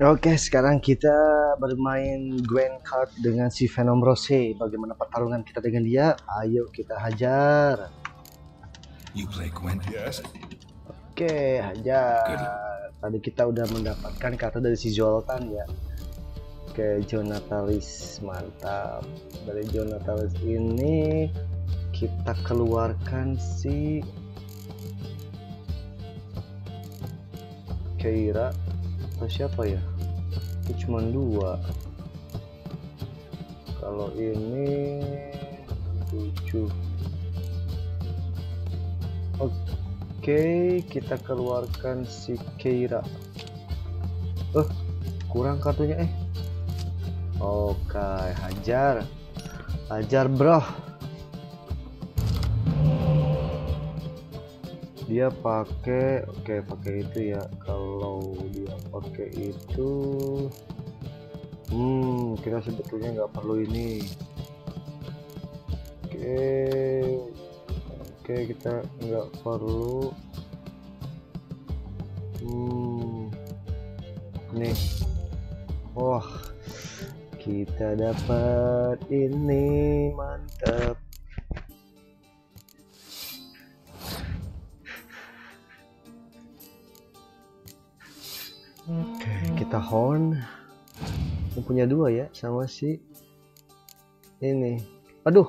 Oke, sekarang kita bermain Gwen Card dengan si Venom Rose. Bagaimana pertarungan kita dengan dia? Ayo kita hajar. You play Gwen? Yes. Oke, hajar. Tadi kita udah mendapatkan kartu dari si Zoltan ya. Oke, Jonatalis, mantap. Dari Jonatalis ini kita keluarkan si Keira atau siapa ya? Itu cuma 2. Kalau ini 7. Oke, kita keluarkan si Keira. Kurang kartunya Oke, hajar bro. Dia pakai itu ya. Kalau dia pakai itu kita sebetulnya nggak perlu ini. Oke, kita nggak perlu nih. Wah, kita dapat ini, mantap. Oke, kita horn. Ini punya 2 ya sama si ini. Aduh,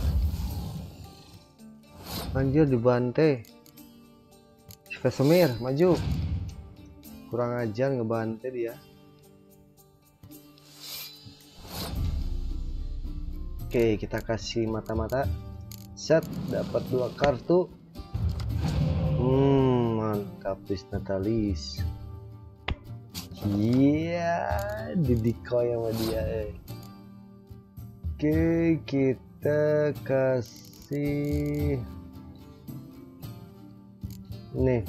anjir, dibantai. Vesemir maju, kurang ajar ngebantai dia. Oke, kita kasih mata-mata. Set, dapat 2 kartu. Mantap, Natalis. Iya, didikoy sama dia. Oke, kita kasih nih.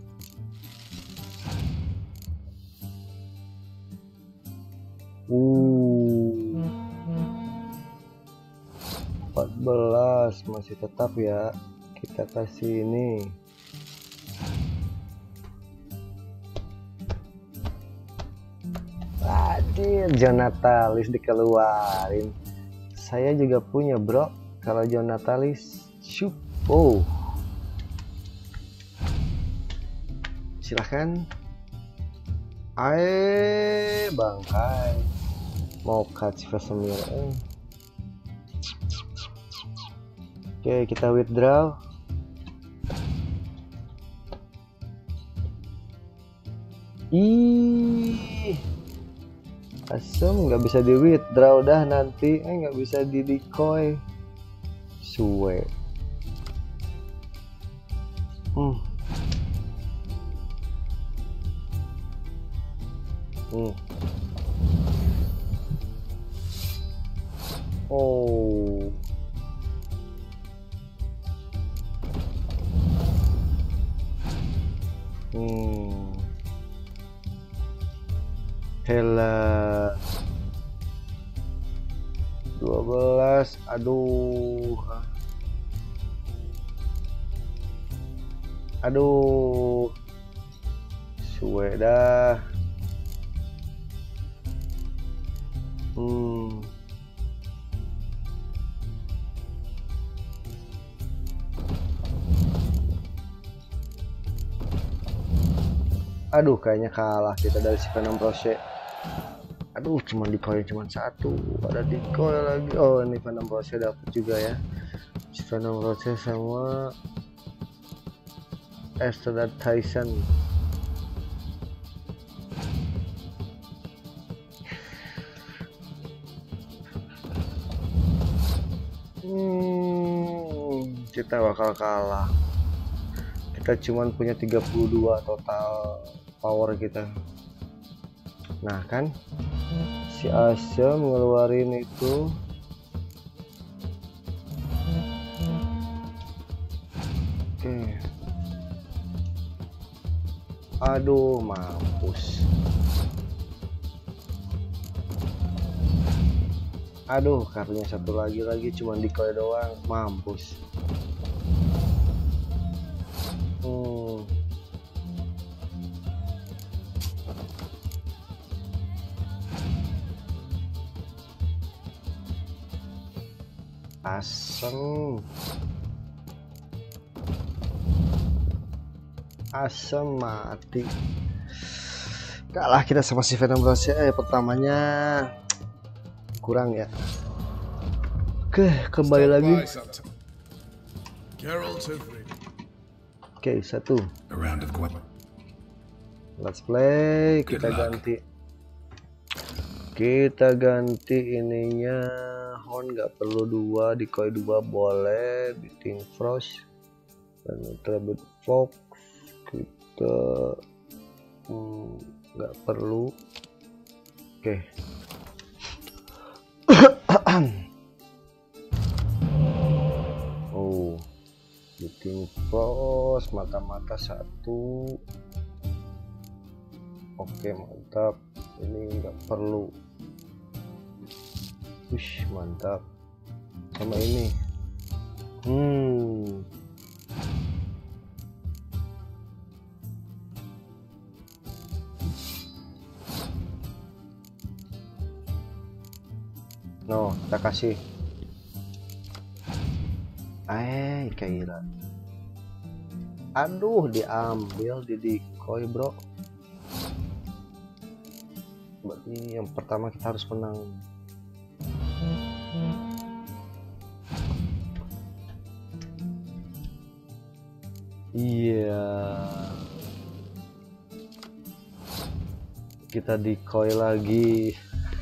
Uh, 14 masih tetap ya. Kita kasih ini. Jonatalis dikeluarin. Saya juga punya bro. Kalau Jonatalis, shoot. Oh, silahkan. Bangkai. Mau catch Vesemir. Oke, kita withdraw. Asem nggak bisa di withdraw dah nanti, nggak bisa di decoy. Suwe. Oh. Hela 12. Aduh, suwe dah. Aduh, kayaknya kalah kita dari si Venom Rose. Aduh, cuma decoy cuma 1. Ada decoy lagi. Oh, ini Venom Rose dapat juga ya. Si Venom Rose sama Esther Tyson. Kita bakal kalah. Kita cuman punya 32 total power kita. Nah kan, si Asya ngeluarin itu. Oke. Aduh, mampus. Aduh, kartunya 1 lagi cuman decoy doang, mampus. Asem mati. Kalah kita sama si Venom Rose. Pertamanya kurang ya. Oke, kembali lagi. Oke, 1. A round of Gwen. Let's play. Good Kita luck. ganti ininya. Horn nggak perlu 2, decoy 2 boleh, beating frost dan tribute fox kita nggak perlu. Oke. Oh, beating frost, mata-mata 1. Oke, mantap. Ini nggak perlu. Wish, mantap. Sama ini. No, kita kasih. Kira. Aduh, diambil di decoy, bro. Berarti yang pertama kita harus menang. Iya. Kita decoy lagi.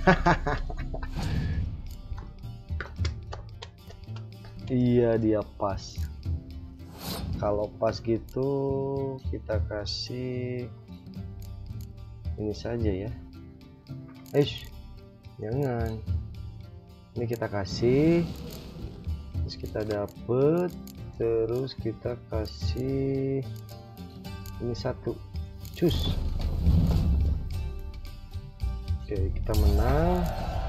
Iya, dia pas. Kalau pas gitu kita kasih ini saja ya. Jangan. Ini kita kasih, terus kita dapet, terus kita kasih ini 1. Cus. Oke, kita menang.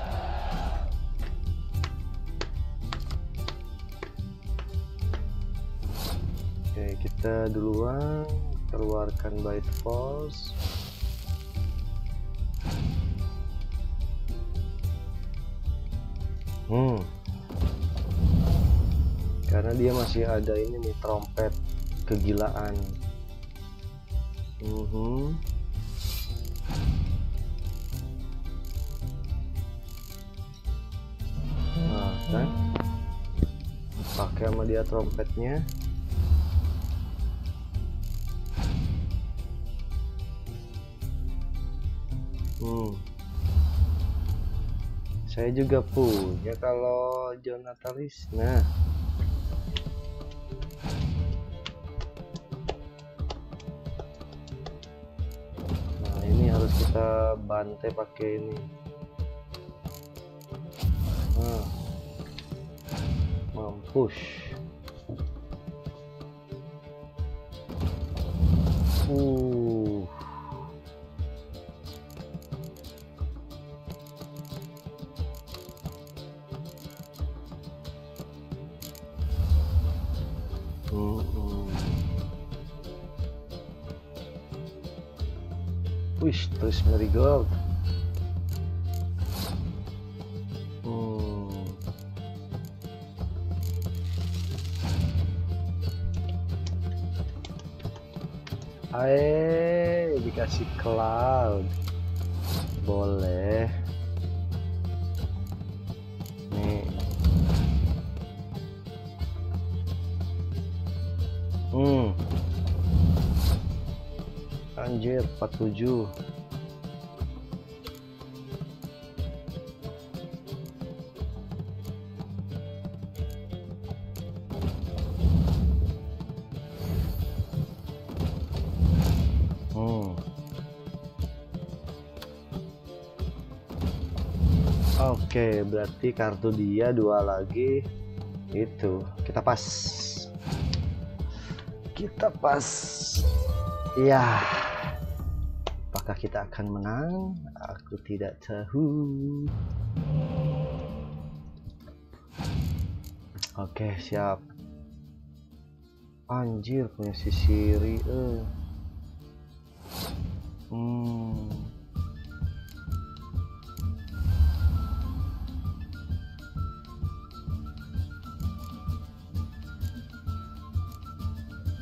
Oke, kita duluan keluarkan Bite Force. Karena dia masih ada ini nih, trompet kegilaan. Nah, kan pakai sama dia trompetnya. Saya juga punya kalau Jonatalis. Nah, ini harus kita bantai pakai ini. Mampus. Wish, terus marigold. Dikasih cloud. Boleh. Nih. Anjir, 47. Oke, berarti kartu dia 2 lagi. Itu kita pas. Iya. Apakah kita akan menang? Aku tidak tahu. Oke, siap. Anjir, punya si Siri.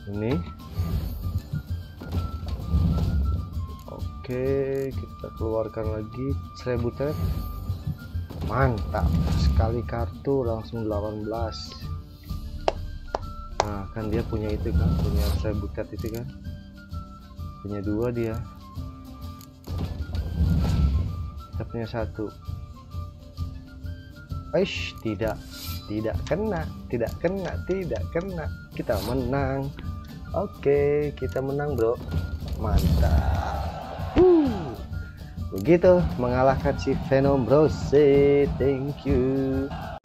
Ini. Oke, kita keluarkan lagi 1000 tab. Mantap, sekali kartu langsung 18. Nah kan dia punya itu kan, punya 1000 tab itu kan, punya 2 dia, kita punya 1. Aish, tidak kena, tidak kena. Kita menang. Oke, kita menang bro, mantap. Begitu mengalahkan si Venom Bros. Thank you.